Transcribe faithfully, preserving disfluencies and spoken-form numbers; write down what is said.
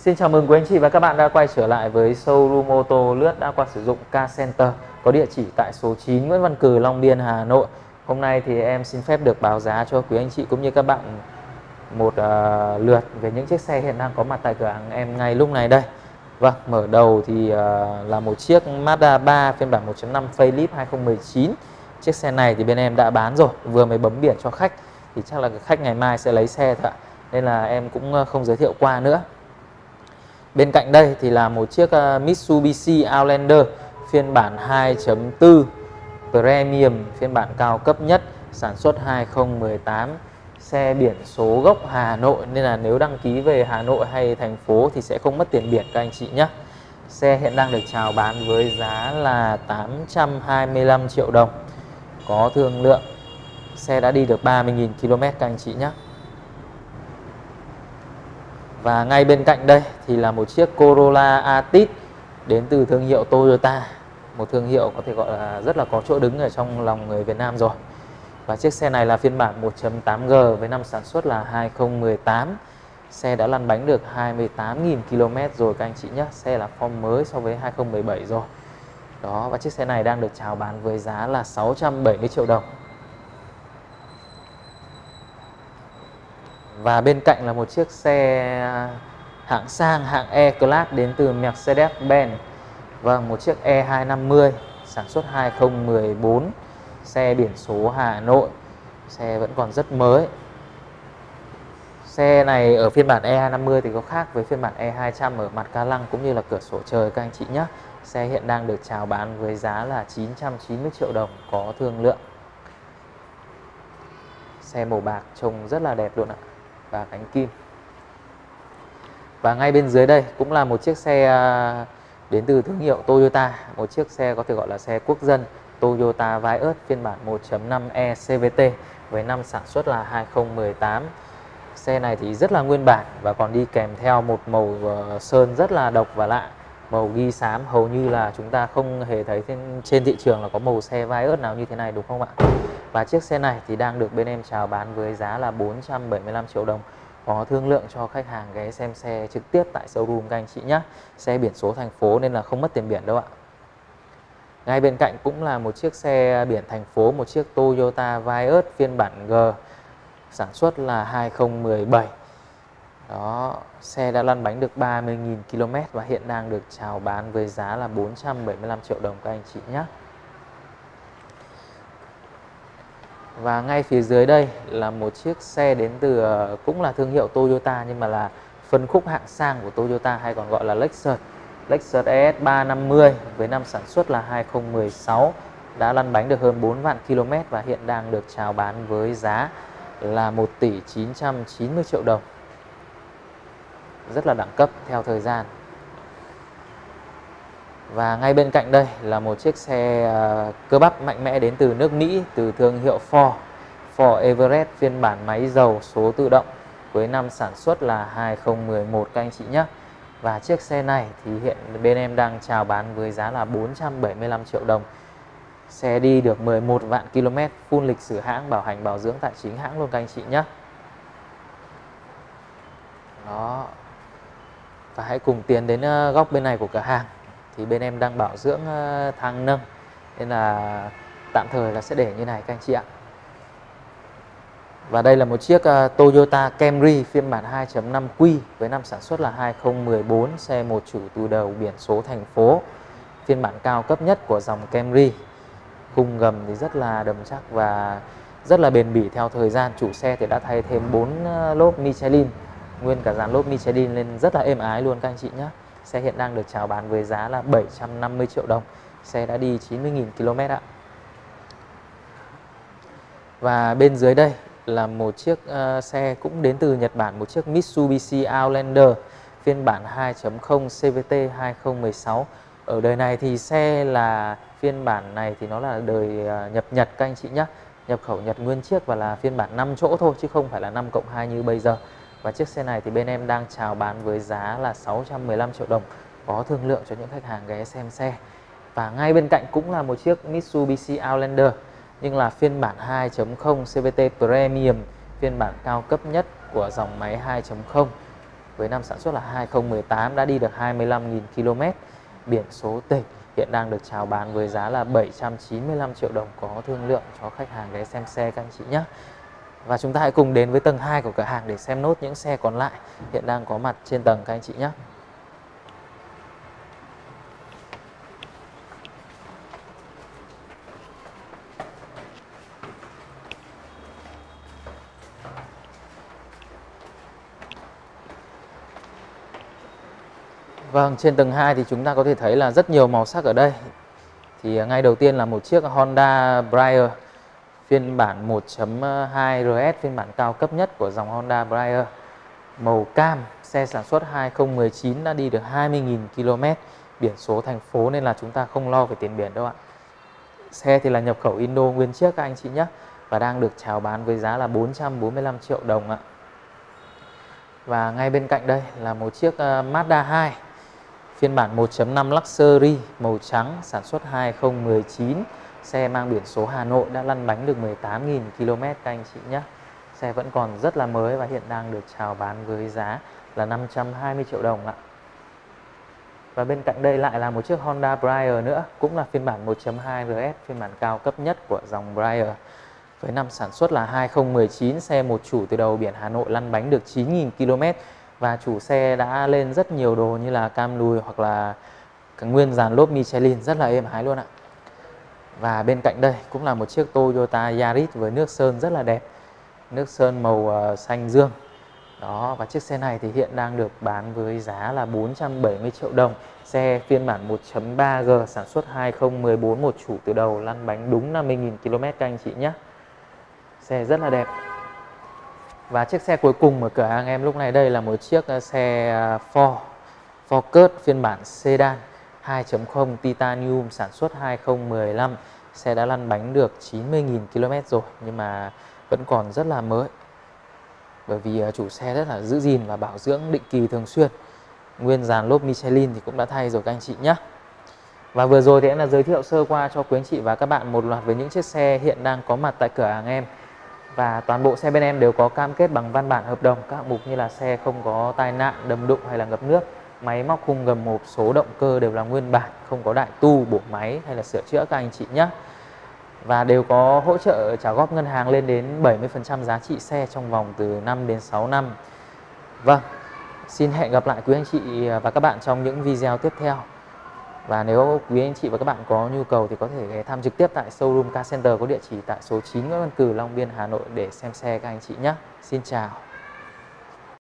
Xin chào mừng quý anh chị và các bạn đã quay trở lại với showroom ô tô lướt đã qua sử dụng Car Center có địa chỉ tại số chín Nguyễn Văn Cừ, Long Biên, Hà Nội. Hôm nay thì em xin phép được báo giá cho quý anh chị cũng như các bạn một uh, lượt về những chiếc xe hiện đang có mặt tại cửa hàng em ngay lúc này đây. Vâng, mở đầu thì uh, là một chiếc Mazda ba phiên bản một chấm năm facelift hai không một chín. Chiếc xe này thì bên em đã bán rồi, vừa mới bấm biển cho khách, thì chắc là khách ngày mai sẽ lấy xe thôi ạ, nên là em cũng không giới thiệu qua nữa. Bên cạnh đây thì là một chiếc uh, Mitsubishi Outlander phiên bản hai chấm bốn Premium, phiên bản cao cấp nhất, sản xuất hai không một tám, xe biển số gốc Hà Nội, nên là nếu đăng ký về Hà Nội hay thành phố thì sẽ không mất tiền biển các anh chị nhé. Xe hiện đang được chào bán với giá là tám trăm hai mươi lăm triệu đồng, có thương lượng. Xe đã đi được ba mươi nghìn ki lô mét các anh chị nhé. Và ngay bên cạnh đây thì là một chiếc Corolla Altis đến từ thương hiệu Toyota, một thương hiệu có thể gọi là rất là có chỗ đứng ở trong lòng người Việt Nam rồi. Và chiếc xe này là phiên bản một chấm tám G với năm sản xuất là hai không một tám. Xe đã lăn bánh được hai mươi tám nghìn ki lô mét rồi các anh chị nhé. Xe là form mới so với hai không một bảy rồi. Đó, và chiếc xe này đang được chào bán với giá là sáu trăm bảy mươi triệu đồng. Và bên cạnh là một chiếc xe hạng sang, hạng E-Class đến từ Mercedes-Benz. Vâng, một chiếc E hai năm mươi sản xuất hai không một bốn, xe biển số Hà Nội, xe vẫn còn rất mới. Xe này ở phiên bản E hai năm mươi thì có khác với phiên bản E hai trăm ở mặt ca lăng cũng như là cửa sổ trời các anh chị nhé. Xe hiện đang được chào bán với giá là chín trăm chín mươi triệu đồng, có thương lượng. Xe màu bạc trông rất là đẹp luôn ạ, và cánh kim. Và ngay bên dưới đây cũng là một chiếc xe đến từ thương hiệu Toyota, một chiếc xe có thể gọi là xe quốc dân, Toyota Vios phiên bản một chấm năm E xê vê tê với năm sản xuất là hai không một tám. Xe này thì rất là nguyên bản và còn đi kèm theo một màu sơn rất là độc và lạ, màu ghi xám, hầu như là chúng ta không hề thấy trên thị trường là có màu xe Vios nào như thế này, đúng không ạ? Và chiếc xe này thì đang được bên em chào bán với giá là bốn trăm bảy mươi lăm triệu đồng, có thương lượng cho khách hàng ghé xem xe trực tiếp tại showroom các anh chị nhé. Xe biển số thành phố nên là không mất tiền biển đâu ạ. Ngay bên cạnh cũng là một chiếc xe biển thành phố, một chiếc Toyota Vios phiên bản G, sản xuất là hai không một bảy. Đó, xe đã lăn bánh được ba mươi nghìn ki lô mét và hiện đang được chào bán với giá là bốn trăm bảy mươi lăm triệu đồng các anh chị nhé. Và ngay phía dưới đây là một chiếc xe đến từ cũng là thương hiệu Toyota nhưng mà là phân khúc hạng sang của Toyota, hay còn gọi là Lexus. Lexus E S ba năm mươi với năm sản xuất là hai không một sáu, đã lăn bánh được hơn bốn vạn ki lô mét và hiện đang được chào bán với giá là một tỷ chín trăm chín mươi triệu đồng. Rất là đẳng cấp theo thời gian. Và ngay bên cạnh đây là một chiếc xe uh, cơ bắp mạnh mẽ đến từ nước Mỹ, từ thương hiệu Ford. Ford Everest phiên bản máy dầu số tự động với năm sản xuất là hai không một một các anh chị nhé. Và chiếc xe này thì hiện bên em đang chào bán với giá là bốn trăm bảy mươi lăm triệu đồng. Xe đi được mười một vạn ki lô mét, full lịch sử hãng, bảo hành bảo dưỡng tại chính hãng luôn các anh chị nhé. Đó. Và hãy cùng tiến đến uh, góc bên này của cửa hàng. Thì bên em đang bảo dưỡng uh, thang nâng, nên là tạm thời là sẽ để như này các anh chị ạ. Và đây là một chiếc uh, Toyota Camry phiên bản hai chấm năm Q với năm sản xuất là hai không một bốn, xe một chủ từ đầu, biển số thành phố, phiên bản cao cấp nhất của dòng Camry. Khung gầm thì rất là đầm chắc và rất là bền bỉ theo thời gian. Chủ xe thì đã thay thêm bốn uh, lốp Michelin, nguyên cả dàn lốp Michelin lên rất là êm ái luôn các anh chị nhé. Xe hiện đang được chào bán với giá là bảy trăm năm mươi triệu đồng. Xe đã đi chín mươi nghìn ki lô mét ạ. Và bên dưới đây là một chiếc uh, xe cũng đến từ Nhật Bản, một chiếc Mitsubishi Outlander phiên bản hai chấm không xê vê tê hai không một sáu. Ở đời này thì xe là phiên bản này thì nó là đời uh, nhập Nhật các anh chị nhé. Nhập khẩu Nhật nguyên chiếc và là phiên bản năm chỗ thôi chứ không phải là năm cộng hai như bây giờ. Và chiếc xe này thì bên em đang chào bán với giá là sáu trăm mười lăm triệu đồng, có thương lượng cho những khách hàng ghé xem xe. Và ngay bên cạnh cũng là một chiếc Mitsubishi Outlander nhưng là phiên bản hai chấm không xê vê tê Premium, phiên bản cao cấp nhất của dòng máy hai chấm không. với năm sản xuất là hai không một tám, đã đi được hai mươi lăm nghìn ki lô mét, biển số tỉnh, hiện đang được chào bán với giá là bảy trăm chín mươi lăm triệu đồng, có thương lượng cho khách hàng ghé xem xe các anh chị nhé. Và chúng ta hãy cùng đến với tầng hai của cửa hàng để xem nốt những xe còn lại hiện đang có mặt trên tầng các anh chị nhé. Vâng, trên tầng hai thì chúng ta có thể thấy là rất nhiều màu sắc ở đây. Thì ngay đầu tiên là một chiếc Honda Briar phiên bản một chấm hai R S, phiên bản cao cấp nhất của dòng Honda Briar. Màu cam, xe sản xuất hai không một chín, đã đi được hai mươi nghìn ki lô mét, biển số thành phố nên là chúng ta không lo về tiền biển đâu ạ. Xe thì là nhập khẩu Indo nguyên chiếc các anh chị nhé, và đang được chào bán với giá là bốn trăm bốn mươi lăm triệu đồng ạ. Và ngay bên cạnh đây là một chiếc Mazda hai phiên bản một chấm năm Luxury màu trắng, sản xuất hai không một chín, xe mang biển số Hà Nội, đã lăn bánh được mười tám nghìn ki lô mét các anh chị nhé. Xe vẫn còn rất là mới và hiện đang được chào bán với giá là năm trăm hai mươi triệu đồng ạ. Và bên cạnh đây lại là một chiếc Honda Briar nữa, cũng là phiên bản một chấm hai R S, phiên bản cao cấp nhất của dòng Briar. Với năm sản xuất là hai không một chín, xe một chủ từ đầu biển Hà Nội, lăn bánh được chín nghìn ki lô mét. Và chủ xe đã lên rất nhiều đồ như là cam lùi hoặc là cái nguyên dàn lốp Michelin, rất là êm ái luôn ạ. Và bên cạnh đây cũng là một chiếc Toyota Yaris với nước sơn rất là đẹp, nước sơn màu uh, xanh dương. Đó, và chiếc xe này thì hiện đang được bán với giá là bốn trăm bảy mươi triệu đồng. Xe phiên bản một chấm ba G, sản xuất hai không một bốn, một chủ từ đầu, lăn bánh đúng năm mươi nghìn ki lô mét các anh chị nhé. Xe rất là đẹp. Và chiếc xe cuối cùng ở cửa hàng em lúc này đây là một chiếc xe Ford Focus phiên bản sedan hai chấm không Titanium, sản xuất hai không một lăm. Xe đã lăn bánh được chín mươi nghìn ki lô mét rồi nhưng mà vẫn còn rất là mới, bởi vì chủ xe rất là giữ gìn và bảo dưỡng định kỳ thường xuyên. Nguyên dàn lốp Michelin thì cũng đã thay rồi các anh chị nhé. Và vừa rồi thì em đã giới thiệu sơ qua cho quý anh chị và các bạn một loạt với những chiếc xe hiện đang có mặt tại cửa hàng em. Và toàn bộ xe bên em đều có cam kết bằng văn bản hợp đồng các hạng mục như là xe không có tai nạn, đâm đụng hay là ngập nước, máy móc khung gầm hộp số động cơ đều là nguyên bản, không có đại tu, bổ máy hay là sửa chữa các anh chị nhé. Và đều có hỗ trợ trả góp ngân hàng lên đến bảy mươi phần trăm giá trị xe trong vòng từ năm đến sáu năm. Vâng, xin hẹn gặp lại quý anh chị và các bạn trong những video tiếp theo. Và nếu quý anh chị và các bạn có nhu cầu thì có thể ghé thăm trực tiếp tại showroom Car Center có địa chỉ tại số chín Nguyễn Văn Cừ, Long Biên, Hà Nội để xem xe các anh chị nhé. Xin chào.